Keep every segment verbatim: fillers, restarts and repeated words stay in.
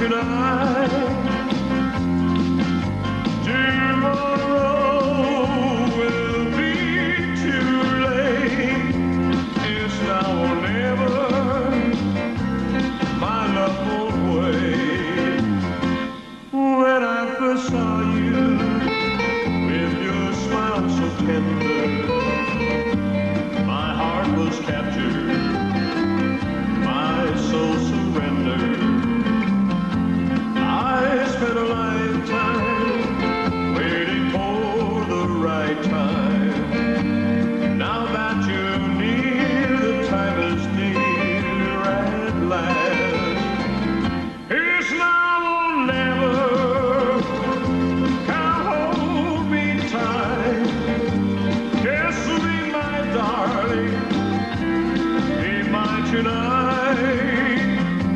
tonight. Tomorrow will be too late. It's now or never. My love won't wait. When I first saw you, with your smile so tender, my heart was captured, my soul surrendered. I spent a lifetime waiting for the right time. Now that you're near, the time is near at last. It's now or never. Come hold me tight. Kiss me, my darling. Be mine tonight.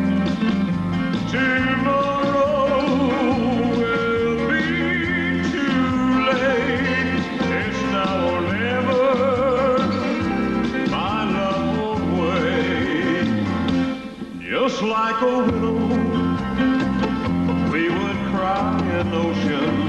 Tomorrow will be too late. It's now or never. My love won't wait. Just like a willow, we would cry an ocean